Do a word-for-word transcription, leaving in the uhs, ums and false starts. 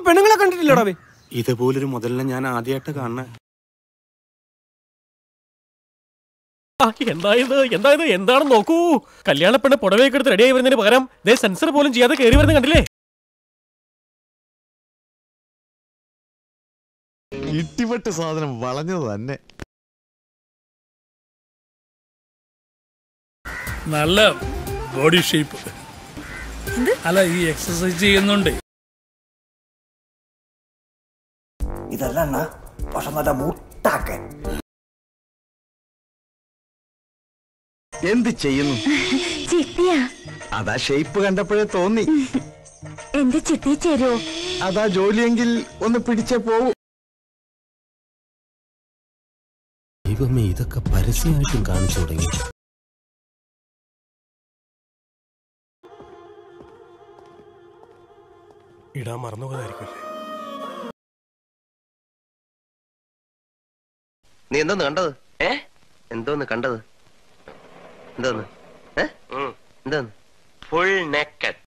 പെണ്ണുങ്ങളെ കണ്ടിട്ടില്ലടാ. ഇതുപോലൊരു മുതലിനെ ഞാൻ ആദ്യമായിട്ട് കാണുന്ന. എന്തായത് എന്തായത് എന്താണെന്ന് നോക്കൂ. കല്യാണ പെണ്ണ് പുടവയൊക്കെ എടുത്ത് റെഡിയായി വരുന്നതിന് പകരം ദേ സെൻസർ പോലും ചെയ്യാതെ കയറി വരുന്ന കണ്ടില്ലേ? ഇട്ടിപ്പെട്ട് സാധനം വളഞ്ഞത് തന്നെ. നല്ല ബോഡി ഷേപ്പ്. അല്ല, ഈ എക്സസൈസ് ചെയ്യുന്നുണ്ട്. ഇതല്ല പക്ഷെ നല്ല മുട്ടാക്കൻ. എന്ത് ചെയ്യുന്നു? ചിട്ടിയാ. അതാ ഷേപ്പ് കണ്ടപ്പോഴേ തോന്നി. എന്റെ ചിട്ടി ചേരോ? അതാ ജോലിയെങ്കിൽ ഒന്ന് പിടിച്ചേ പോവൂ. ദൈവമേ, ഇതൊക്കെ പരസ്യമായിട്ടും കാണിച്ചു തുടങ്ങി. ഇടാൻ മറന്നുപോയതായിരിക്കുമല്ലേ? നീ എന്തോന്ന് കണ്ടത്? ഏ എന്തോന്ന് കണ്ടത്? എന്തോന്ന്? ഏ എന്തോന്ന്? Full naked.